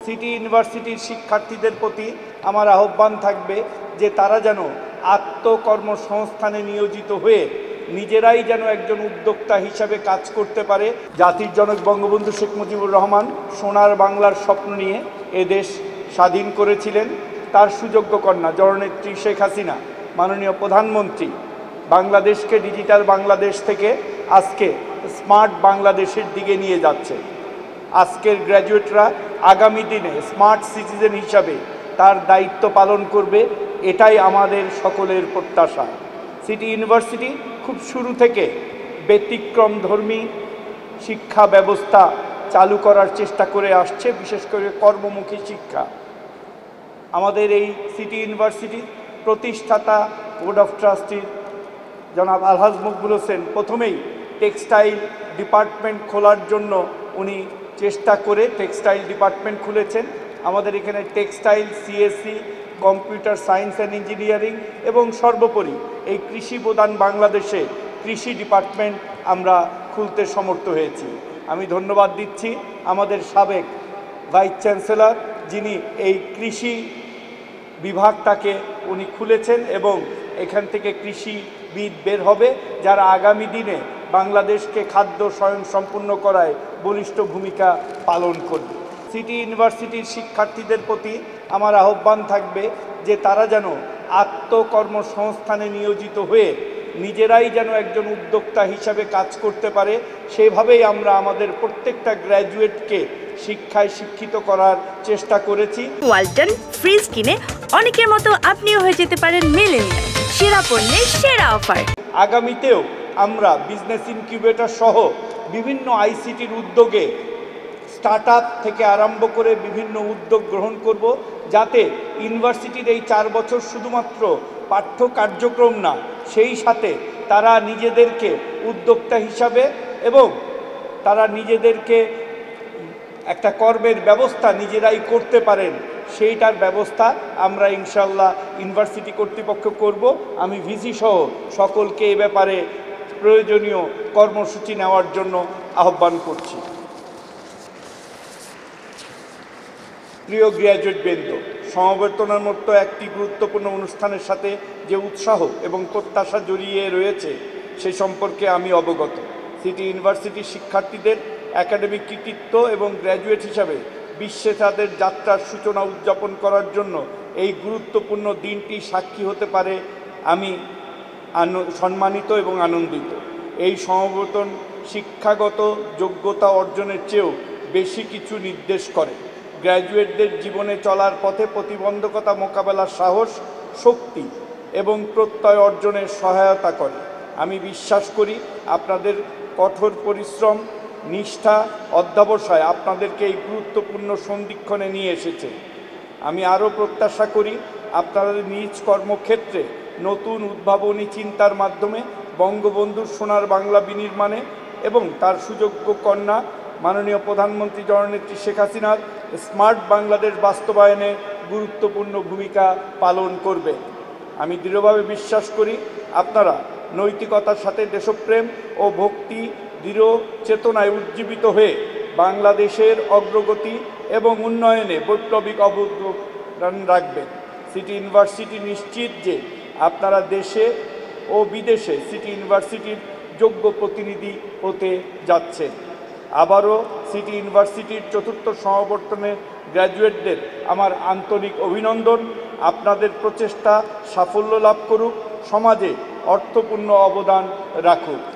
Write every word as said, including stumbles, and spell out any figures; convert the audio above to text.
City ইউনিভার্সিটির শিক্ষার্থীদের প্রতি আমার আহ্বান থাকবে যে তারা যেন আত্মকর্মসংস্থানে নিয়োজিত হয়ে নিজেরাই যেন একজন উদ্যোক্তা হিসাবে কাজ করতে পারে। জাতির জনক বঙ্গবন্ধু শেখ মুজিবুর রহমান সোনার বাংলার স্বপ্ন নিয়ে এ দেশ স্বাধীন করেছিলেন। তার সুযোগ্য কন্যা জননেত্রী শেখ হাসিনা মাননীয় প্রধানমন্ত্রী বাংলাদেশকে ডিজিটাল বাংলাদেশ থেকে আজকে স্মার্ট বাংলাদেশের দিকে নিয়ে যাচ্ছে। আজকের গ্র্যাজুয়েটরা আগামী দিনে স্মার্ট সিটিজেন হিসাবে তার দায়িত্ব পালন করবে, এটাই আমাদের সকলের প্রত্যাশা। সিটি ইউনিভার্সিটি খুব শুরু থেকে ব্যতিক্রমধর্মী শিক্ষা ব্যবস্থা চালু করার চেষ্টা করে আসছে, বিশেষ করে কর্মমুখী শিক্ষা। আমাদের এই সিটি ইউনিভার্সিটি প্রতিষ্ঠাতা বোর্ড অফ ট্রাস্টির জনাব আলহাজ মকবুল হোসেন প্রথমেই টেক্সটাইল ডিপার্টমেন্ট খোলার জন্য উনি চেষ্টা করে টেক্সটাইল ডিপার্টমেন্ট খুলেছেন। আমাদের এখানে textile, CSC, computer science and engineering এবং সর্বোপরি এই কৃষি প্রধান বাংলাদেশে কৃষি ডিপার্টমেন্ট আমরা খুলতে সমর্থ হয়েছি। আমি ধন্যবাদ দিচ্ছি আমাদের সাবেক ভাইস চ্যান্সেলর, যিনি এই কৃষি বিভাগটাকে উনি খুলেছেন এবং এখান থেকে কৃষিবিদ বের হবে, যারা আগামী দিনে বাংলাদেশকে খাদ্য স্বয়ংসম্পূর্ণ করায় বলিষ্ঠ ভূমিকা পালন করবে। সিটি ইউনিভার্সিটির শিক্ষার্থীদের প্রতি আমার আহ্বান থাকবে যে তারা যেন আত্মকর্মসংস্থানে নিয়োজিত হয়ে নিজেরাই যেন একজন উদ্যোক্তা হিসাবে কাজ করতে পারে। সেভাবেই আমরা আমাদের প্রত্যেকটা গ্র্যাজুয়েটকে শিক্ষায় শিক্ষিত করার চেষ্টা করেছি। ওয়ালটন ফ্রিজ কিনে অনেকের মতো আপনিও হয়ে যেতে পারেন মিলেনিয়াল, সেরা পণ্যের সেরা অফার। আগামীতেও আমরা বিজনেস ইনকিউবেটর সহ বিভিন্ন আইসিটির উদ্যোগে স্টার্ট আপ থেকে আরম্ভ করে বিভিন্ন উদ্যোগ গ্রহণ করব, যাতে ইউনিভার্সিটির এই চার বছর শুধুমাত্র পাঠ্য কার্যক্রম না, সেই সাথে তারা নিজেদেরকে উদ্যোক্তা হিসাবে এবং তারা নিজেদেরকে একটা কর্মের ব্যবস্থা নিজেরাই করতে পারেন, সেইটার ব্যবস্থা আমরা ইনশাল্লাহ ইউনিভার্সিটি কর্তৃপক্ষ করব। আমি ভিসি সহ সকলকে এ ব্যাপারে প্রয়োজনীয় কর্মসূচি নেওয়ার জন্য আহ্বান করছি। প্রিয় গ্র্যাজুয়েট বৃন্দ, সমাবর্তনের মতো একটি গুরুত্বপূর্ণ অনুষ্ঠানের সাথে যে উৎসাহ এবং প্রত্যাশা জড়িয়ে রয়েছে সে সম্পর্কে আমি অবগত। সিটি ইউনিভার্সিটির শিক্ষার্থীদের একাডেমিক কৃতিত্ব এবং গ্র্যাজুয়েট হিসাবে বিশ্বে তাদের যাত্রার সূচনা উদযাপন করার জন্য এই গুরুত্বপূর্ণ দিনটি সাক্ষী হতে পারে আমি সম্মানিত এবং আনন্দিত। এই সমাবর্তন শিক্ষাগত যোগ্যতা অর্জনের চেয়েও বেশি কিছু নির্দেশ করে। গ্র্যাজুয়েটদের জীবনে চলার পথে প্রতিবন্ধকতা মোকাবেলার সাহস, শক্তি এবং প্রত্যয় অর্জনের সহায়তা করে। আমি বিশ্বাস করি আপনাদের কঠোর পরিশ্রম, নিষ্ঠা, অধ্যবসায় আপনাদেরকে এই গুরুত্বপূর্ণ সন্ধিক্ষণে নিয়ে এসেছে। আমি আরও প্রত্যাশা করি আপনাদের নিজ কর্মক্ষেত্রে নতুন উদ্ভাবনী চিন্তার মাধ্যমে বঙ্গবন্ধুর সোনার বাংলা বিনির্মাণে এবং তার সুযোগ্য কন্যা মাননীয় প্রধানমন্ত্রী জননেত্রী শেখ হাসিনার স্মার্ট বাংলাদেশ বাস্তবায়নে গুরুত্বপূর্ণ ভূমিকা পালন করবে। আমি দৃঢ়ভাবে বিশ্বাস করি আপনারা নৈতিকতার সাথে দেশপ্রেম ও ভক্তি দৃঢ় চেতনায় উজ্জীবিত হয়ে বাংলাদেশের অগ্রগতি এবং উন্নয়নে বৈপ্লবিক অবদান রাখবেন। সিটি ইউনিভার্সিটি নিশ্চিত যে আপনারা দেশে ও বিদেশে সিটি ইউনিভার্সিটির যোগ্য প্রতিনিধি হতে যাচ্ছেন। আবারও সিটি ইউনিভার্সিটির চতুর্থ সমাবর্তনে গ্র্যাজুয়েটদের আমার আন্তরিক অভিনন্দন। আপনাদের প্রচেষ্টা সাফল্য লাভ করুক, সমাজে অর্থপূর্ণ অবদান রাখুক।